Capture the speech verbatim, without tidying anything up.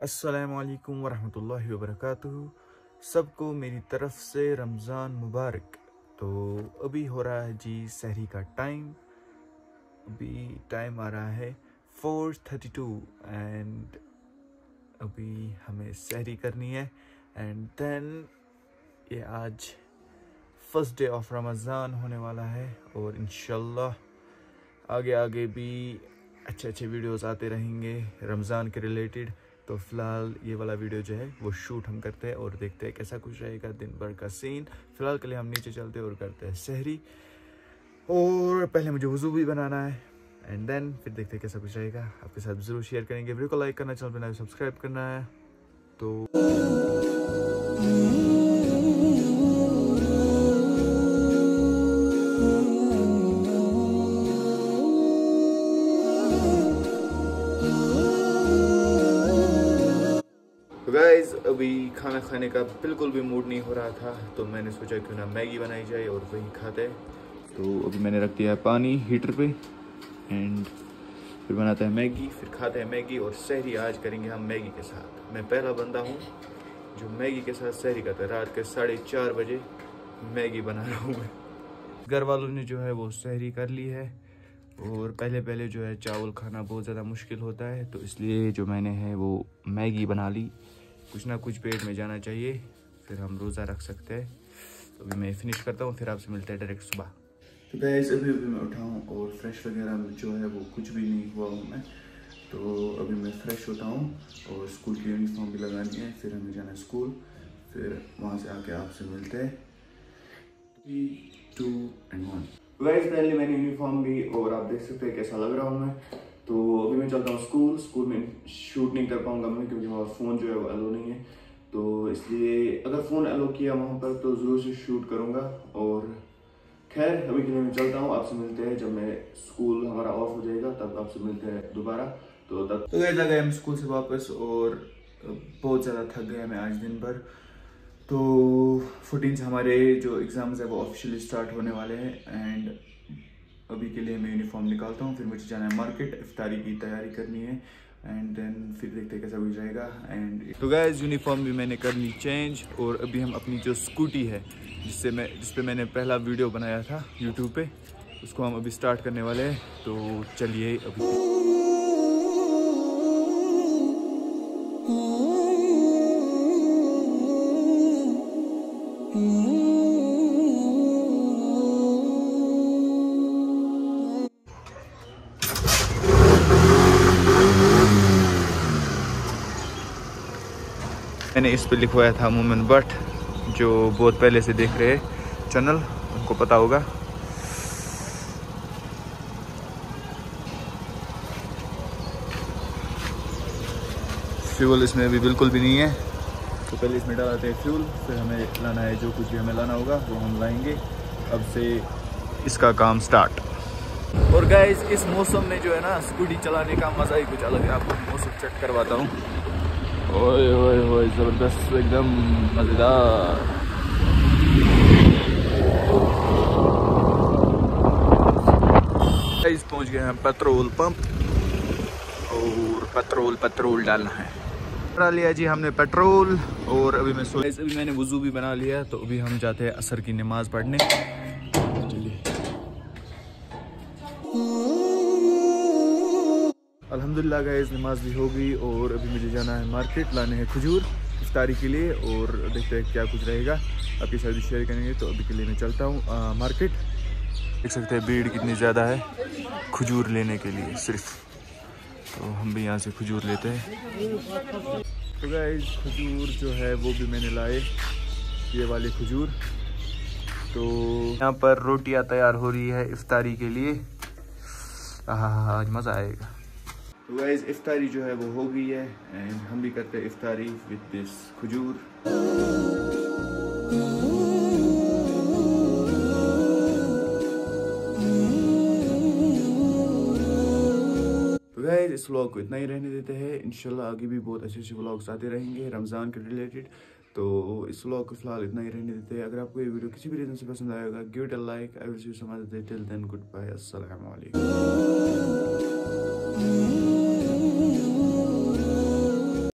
अस्सलामुअलैकुम वरहमतुल्लाहि वबरकातुहू। सबको मेरी तरफ से रमज़ान मुबारक। तो अभी हो रहा है जी सहरी का टाइम। अभी टाइम आ रहा है फोर थर्टी टू एंड अभी हमें सहरी करनी है। एंड देन ये आज फर्स्ट डे ऑफ रमज़ान होने वाला है और इंशाल्लाह आगे आगे भी अच्छे अच्छे वीडियोस आते रहेंगे रमज़ान के रिलेटेड। तो फ़िलहाल ये वाला वीडियो जो है वो शूट हम करते हैं और देखते हैं कैसा कुछ रहेगा दिन भर का सीन। फ़िलहाल के लिए हम नीचे चलते हैं और करते हैं सहरी। और पहले मुझे वज़ू भी बनाना है एंड देन फिर देखते हैं कैसा कुछ रहेगा। आपके साथ ज़रूर शेयर करेंगे। वीडियो को लाइक करना, चैनल पर नया सब्सक्राइब करना है। तो गाइस अभी खाना खाने का बिल्कुल भी मूड नहीं हो रहा था, तो मैंने सोचा क्यों ना मैगी बनाई जाए और वही खाते हैं। तो अभी मैंने रख दिया है पानी हीटर पे एंड फिर बनाते हैं मैगी, फिर खाते हैं मैगी। और सहरी आज करेंगे हम मैगी के साथ। मैं पहला बंदा हूँ जो मैगी के साथ सहरी करता है। रात के साढ़े चार बजे मैगी बना रहा हूँ मैं। घर वालों ने जो है वो सहरी कर ली है और पहले पहले जो है चावल खाना बहुत ज़्यादा मुश्किल होता है, तो इसलिए जो मैंने है वो मैगी बना ली। कुछ ना कुछ पेट में जाना चाहिए, फिर हम रोज़ा रख सकते हैं। तो अभी मैं फिनिश करता हूँ, फिर आपसे मिलते हैं डायरेक्ट सुबह। तो गाइस अभी अभी मैं उठा हूँ और फ्रेश वगैरह जो है वो कुछ भी नहीं हुआ हूँ मैं। तो अभी मैं फ्रेश होता हूँ और स्कूल की यूनिफॉर्म भी लगानी है, फिर हमें जाना है स्कूल। फिर वहाँ से आके आपसे मिलते हैं। Three two and one. Guys पहले मैंने यूनिफॉर्म भी और आप देख सकते हैं कैसा लग रहा हूँ मैं। तो अभी मैं चलता हूँ स्कूल। स्कूल में शूट नहीं कर पाऊंगा मैं क्योंकि वहाँ फ़ोन जो है वो अलो नहीं है। तो इसलिए अगर फ़ोन अलो किया वहाँ पर तो ज़रूर से शूट करूँगा। और खैर अभी के लिए मैं चलता हूँ, आपसे मिलते हैं जब मैं स्कूल हमारा ऑफ हो जाएगा, तब आपसे मिलते हैं दोबारा। तो तब तो गए गए हम स्कूल से वापस और बहुत ज़्यादा थक गया मैं आज दिन भर। तो फोर्टीन से हमारे जो एग्ज़ाम्स है वो ऑफिशियली स्टार्ट होने वाले हैं एंड अभी के लिए मैं यूनिफॉर्म निकालता हूँ। फिर मुझे जाना है मार्केट, इफ्तारी की तैयारी करनी है एंड देन फिर देखते हैं कैसा कुछ रहेगा। एंड तो गाइस यूनिफॉर्म भी मैंने कर ली चेंज और अभी हम अपनी जो स्कूटी है जिससे मैं जिस पे मैंने पहला वीडियो बनाया था यूट्यूब पे, उसको हम अभी स्टार्ट करने वाले हैं। तो चलिए अभी मैंने इस पे लिखवाया था मोमिन भट्ट, जो बहुत पहले से देख रहे हैं चैनल, उनको पता होगा। फ्यूल इसमें अभी बिल्कुल भी नहीं है, तो पहले इसमें डालते हैं फ्यूल, फिर हमें लाना है जो कुछ भी हमें लाना होगा वो हम लाएंगे। अब से इसका काम स्टार्ट। और गाइस इस मौसम में जो है ना स्कूटी चलाने का मज़ा ही कुछ अलग है। आपको मौसम चेक करवाता हूँ। ओए ओए ओए ज़बरदस्त, एकदम मज़ेदार। गाइस पहुँच गए हैं पेट्रोल पंप और पेट्रोल पेट्रोल डालना है। डाल लिया जी हमने पेट्रोल और अभी मैं सोच अभी मैंने वज़ू भी बना लिया। तो अभी हम जाते हैं असर की नमाज़ पढ़ने। अल्हम्दुलिल्लाह गाइस नमाज भी हो गई और अभी मुझे जाना है मार्केट, लाने हैं खजूर इफ्तारी के लिए और देखते हैं क्या कुछ रहेगा, आपके साथ भी शेयर करेंगे। तो अभी के लिए मैं चलता हूँ मार्केट। देख सकते हैं भीड़ कितनी ज़्यादा है खजूर लेने के लिए सिर्फ। तो हम भी यहाँ से खजूर लेते हैं। तो गाइस खजूर जो है वो भी मैंने लाए, ये वाले खजूर। तो यहाँ पर रोटियाँ तैयार हो रही है इफ्तारी के लिए। हाँ आज मज़ा आएगा। तो गाइस इफ्तारी जो है वो हो गई है एंड हम भी करते हैं इफ्तारी विद दिस खजूर। तो गाइस इस व्लॉग को इतना ही रहने देते हैं। इंशाल्लाह आगे भी बहुत अच्छे अच्छे व्लॉग्स आते रहेंगे रमज़ान के रिलेटेड। तो इस व्लॉग को फिलहाल इतना ही रहने देते हैं। अगर आपको ये वीडियो किसी भी रीज़न से पसंद आएगा, give it a like. I will see you some other day. Till then goodbye, अस्सलाम वालेकुम।